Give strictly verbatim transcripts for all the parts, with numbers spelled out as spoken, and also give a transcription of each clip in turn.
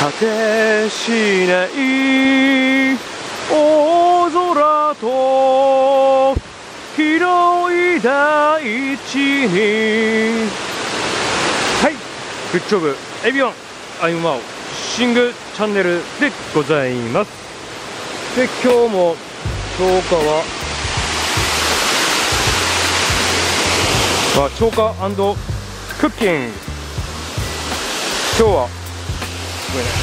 果てしない大空と広い大地に。はい、グッジョブエビワンアイムマオシングチャンネルでございます。で、今日も超過はあ超過&クッキング。今日はこれね、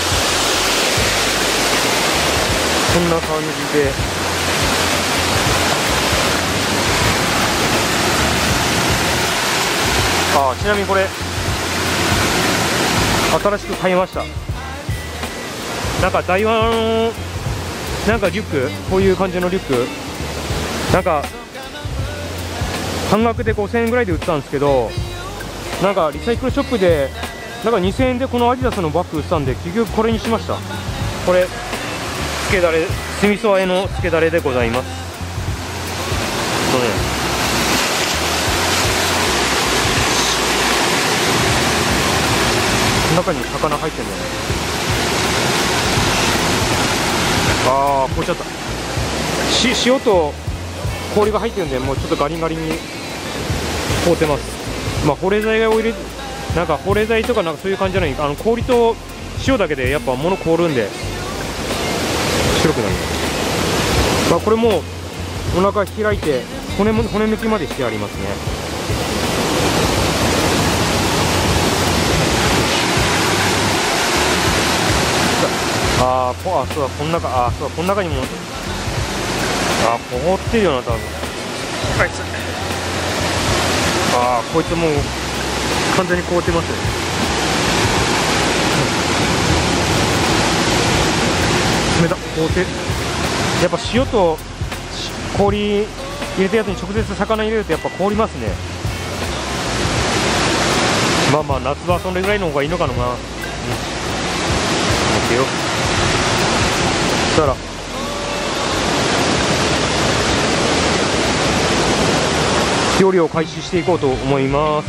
こんな感じであちなみにこれ新しく買いました。なんか台湾なんかリュック、こういう感じのリュックなんか半額でごせんえんぐらいで売ったんですけど、なんかリサイクルショップでなんかにせんえんでこのアディダスのバッグ売ってたんで、結局これにしました。これつけだれ、スミソ和えのつけだれでございます。とね、中に魚入ってんだよね。ああ凍っちゃった。し塩と氷が入ってるんで、もうちょっとガリンガリンに凍ってます。まあ保冷剤を入れなんか保冷剤とかなんかそういう感じじゃない、あの氷と塩だけでやっぱ物凍るんで白くなる。まあこれもお腹開いて骨も骨抜きまでしてありますね。あーこあそうだこの中あそうだこの中にもあー凍ってるよな多分。あいつあーこいつもう完全に凍ってますよ。冷た凍ってやっぱ塩と氷入れたやつに直接魚入れるとやっぱ凍りますね。まあまあ夏はそれぐらいの方がいいのかな。うん、オッケーよ。そしたら料理を開始していこうと思います。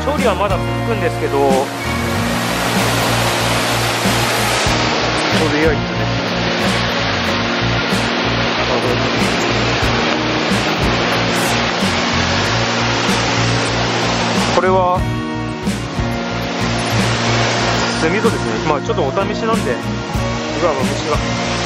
調理はまだ続くんですけど、とりあえずね、これは酢味噌ですね。まあちょっとお試しなんで、うわ、虫が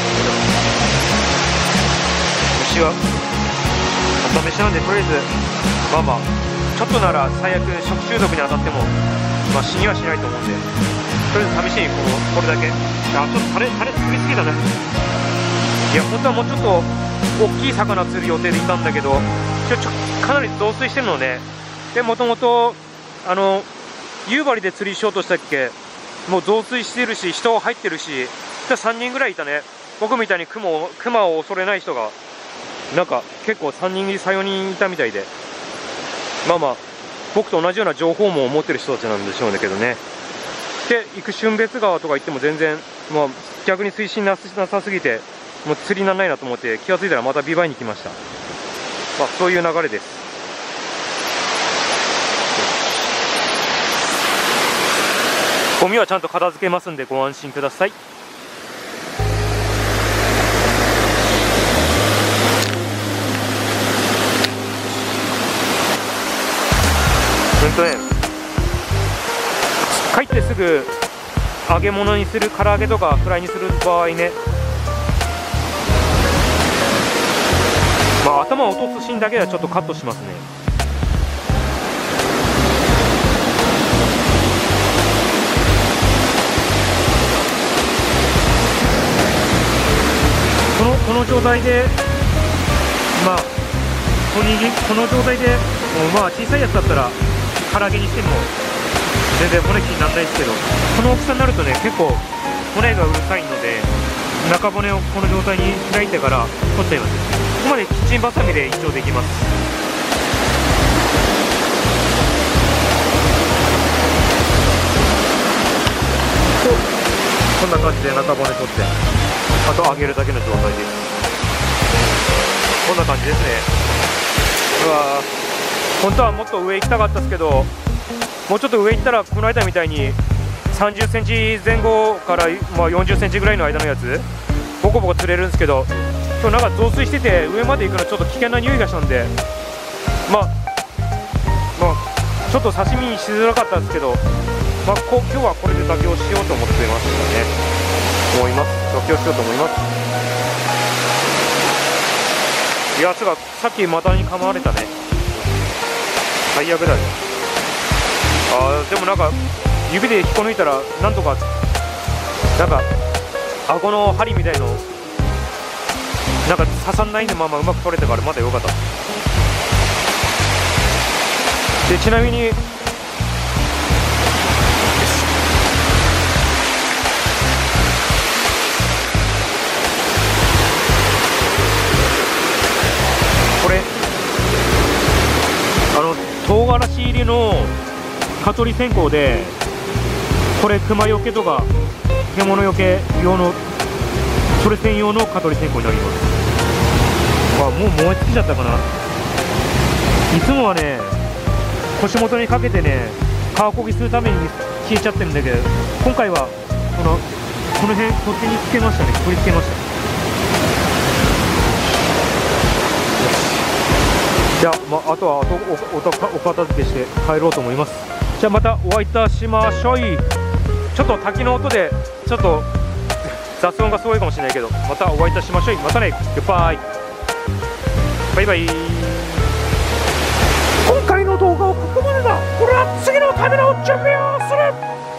虫がお試しなんで、とりあえずまあまあちょっとなら最悪食中毒に当たっても、まあ、死にはしないと思うんで、とりあえず試しにこうこれだけ。あ、ちょっとタレタレ作りすぎだね。いや本当はもうちょっと大きい魚釣る予定でいたんだけど、ちょちょかなり増水してるので、でもともとあの夕張で釣りしようとしたっけ、もう増水してるし人入ってるし、さんにんぐらいいたね。僕みたいにクマをクマを恐れない人がなんか結構さんにんさんよにんいたみたいで、まあまあ僕と同じような情報網を持ってる人たちなんでしょうねけどね。で行く春別川とか行っても全然、まあ、逆に水深なさすぎてもう釣りにならないなと思って、気が付いたらまた美唄に来ました。まあそういう流れです。ゴミはちゃんと片付けますんでご安心ください。うんとね、帰ってすぐ揚げ物にする、唐揚げとかフライにする場合ね、まあ頭を落とすシーンだけはちょっとカットしますね。このこの状態で、まあおにぎりこの状態でもうまあ小さいやつだったら唐揚げにしても全然骨気にならないですけど、この大きさになるとね結構骨がうるさいので、中骨をこの状態に開いてから取っちゃいます。ここまでキッチンバサミで一応できます。こんな感じで中骨取って、あと揚げるだけの状態です。こんな感じですね。うわー、本当はもっと上行きたかったですけど、もうちょっと上行ったらこの間みたいにさんじゅっセンチぜん後から、まあ、よんじゅっセンチぐらいの間のやつボコボコ釣れるんですけど、今日なんか増水してて上まで行くのちょっと危険な匂いがしたんで、まあまあちょっと刺身にしづらかったんですけど、まあ、こ今日はこれで妥協しようと思ってましたね。思います。妥協しようと思います。やつがさっきマダに噛まれたね。最悪だよ。あーでもなんか指で引っこ抜いたらなんとかなんか顎の針みたいのなんか刺さんないでままうまく取れたからまだ良かった。でちなみにこれあの唐辛子入りの蚊取り線香で、これ熊よけとか獣よけ用のそれ専用の蚊取り線香になります。あ、もう燃え尽きちゃったかな。いつもはね腰元にかけてね皮こぎするために消えちゃってるんだけど、今回はこのこの辺取っ手につけましたね。取り付けました。じゃあ、まあ、あとはお, お, お, お片付けして帰ろうと思います。じゃあまたお会いいたしましょい。ちょっと滝の音でちょっと雑音がすごいかもしれないけど、またお会いいたしましょい。またね。グッバイ。バイバイ。今回の動画はここまでだ。これは次のための準備をする。